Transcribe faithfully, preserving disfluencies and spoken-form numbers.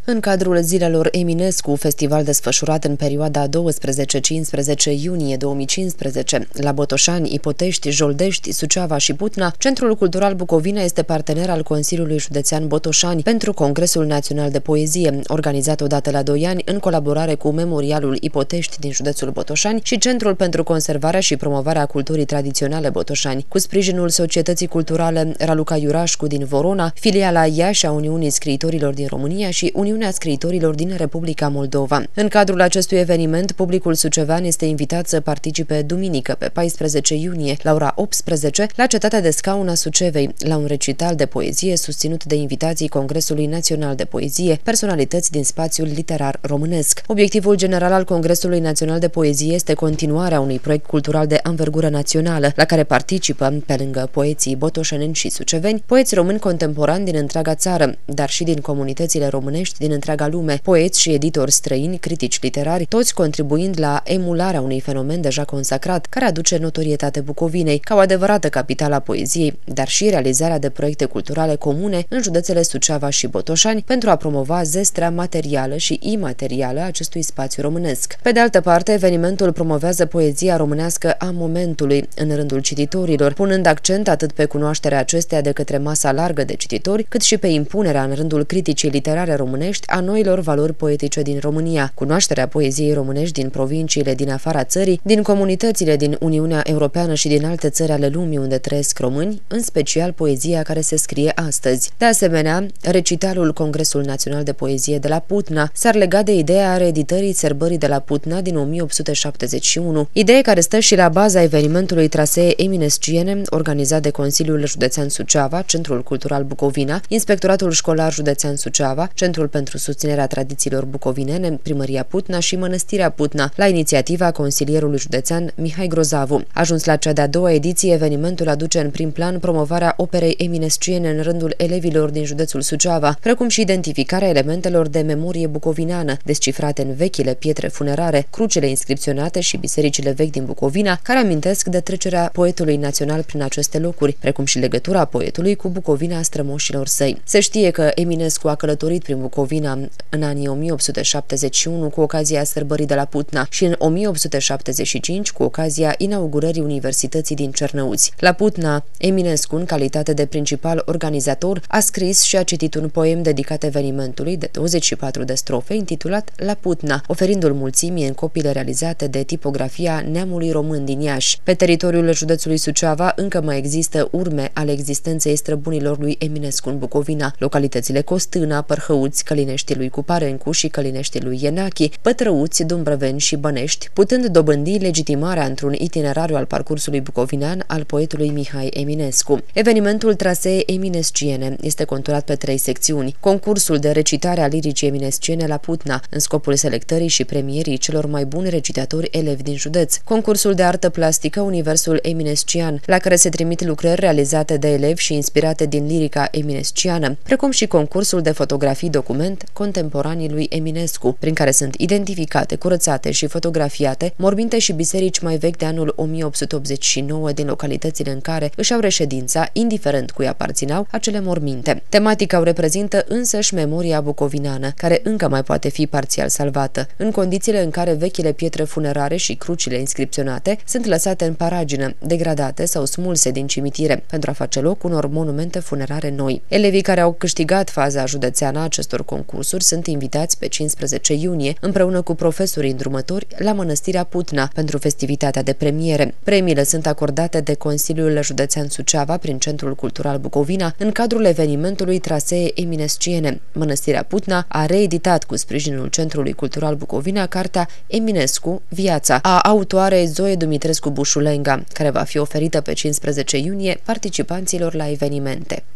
În cadrul Zilelor Eminescu, festival desfășurat în perioada douăsprezece-cincisprezece iunie două mii cincisprezece, la Botoșani, Ipotești, Joldești, Suceava și Putna, Centrul Cultural Bucovina este partener al Consiliului Județean Botoșani pentru Congresul Național de Poezie, organizat odată la doi ani în colaborare cu Memorialul Ipotești din județul Botoșani și Centrul pentru Conservarea și Promovarea Culturii Tradiționale Botoșani, cu sprijinul Societății Culturale Raluca Iurașcu din Vorona, filiala Iași a Uniunii Scriitorilor din România și Uniunea Scriitorilor din Republica Moldova. În cadrul acestui eveniment, publicul sucevean este invitat să participe duminică, pe paisprezece iunie, la ora optsprezece, la Cetatea de Scaun a Sucevei, la un recital de poezie susținut de invitații Congresului Național de Poezie, personalități din spațiul literar românesc. Obiectivul general al Congresului Național de Poezie este continuarea unui proiect cultural de anvergură națională, la care participă, pe lângă poeții botoșeneni și suceveni, poeți români contemporani din întreaga țară, dar și din comunitățile românești din întreaga lume, poeți și editori străini, critici literari, toți contribuind la emularea unui fenomen deja consacrat, care aduce notorietate Bucovinei, ca o adevărată capitală a poeziei, dar și realizarea de proiecte culturale comune în județele Suceava și Botoșani pentru a promova zestrea materială și imaterială a acestui spațiu românesc. Pe de altă parte, evenimentul promovează poezia românească a momentului în rândul cititorilor, punând accent atât pe cunoașterea acesteia de către masa largă de cititori, cât și pe impunerea în rândul criticii literare românești a noilor valori poetice din România, cunoașterea poeziei românești din provinciile din afara țării, din comunitățile din Uniunea Europeană și din alte țări ale lumii unde trăiesc români, în special poezia care se scrie astăzi. De asemenea, recitalul Congresul Național de Poezie de la Putna s-ar lega de ideea reeditării Sărbării de la Putna din o mie opt sute șaptezeci și unu, idee care stă și la baza evenimentului Trasee Eminesciene, organizat de Consiliul Județean Suceava, Centrul Cultural Bucovina, Inspectoratul Școlar Județean Suceava, Centrul pentru susținerea tradițiilor bucovinene, Primăria Putna și Mănăstirea Putna, la inițiativa consilierului județean Mihai Grozavu. Ajuns la cea de-a doua ediție, evenimentul aduce în prim plan promovarea operei eminesciene în rândul elevilor din județul Suceava, precum și identificarea elementelor de memorie bucovineană, descifrate în vechile pietre funerare, crucile inscripționate și bisericile vechi din Bucovina, care amintesc de trecerea poetului național prin aceste locuri, precum și legătura poetului cu Bucovina strămoșilor săi. Se știe că Eminescu a călătorit prin Bucovina în anii o mie opt sute șaptezeci și unu cu ocazia Sărbării de la Putna și în o mie opt sute șaptezeci și cinci cu ocazia inaugurării Universității din Cernăuți. La Putna, Eminescu, în calitate de principal organizator, a scris și a citit un poem dedicat evenimentului de douăzeci și patru de strofe intitulat La Putna, oferindu-l mulțimii în copiile realizate de tipografia Neamului Român din Iași. Pe teritoriul județului Suceava încă mai există urme ale existenței străbunilor lui Eminescu în Bucovina, localitățile Costâna, Părhăuți, Călineștii lui Cuparencu și Călineștii lui Ienachi, Pătrăuți, Dumbrăveni și Bănești, putând dobândi legitimarea într-un itinerariu al parcursului bucovinean al poetului Mihai Eminescu. Evenimentul Trasee Eminesciene este conturat pe trei secțiuni: concursul de recitare a liricii eminesciene la Putna, în scopul selectării și premierii celor mai buni recitatori elevi din județ; concursul de artă plastică Universul Eminescian, la care se trimit lucrări realizate de elevi și inspirate din lirica eminesciană, precum și concursul de fotografii document contemporanii lui Eminescu, prin care sunt identificate, curățate și fotografiate morminte și biserici mai vechi de anul o mie opt sute optzeci și nouă din localitățile în care își au reședința, indiferent cui aparțineau acele morminte. Tematica o reprezintă însăși memoria bucovinană, care încă mai poate fi parțial salvată, în condițiile în care vechile pietre funerare și crucile inscripționate sunt lăsate în paragină, degradate sau smulse din cimitire, pentru a face loc unor monumente funerare noi. Elevii care au câștigat faza județeană a acestor concursuri sunt invitați pe cincisprezece iunie, împreună cu profesorii îndrumători, la Mănăstirea Putna pentru festivitatea de premiere. Premiile sunt acordate de Consiliul Județean Suceava prin Centrul Cultural Bucovina în cadrul evenimentului Trasee Eminesciene. Mănăstirea Putna a reeditat cu sprijinul Centrului Cultural Bucovina cartea Eminescu, Viața, a autoarei Zoe Dumitrescu Bușulenga, care va fi oferită pe cincisprezece iunie participanților la evenimente.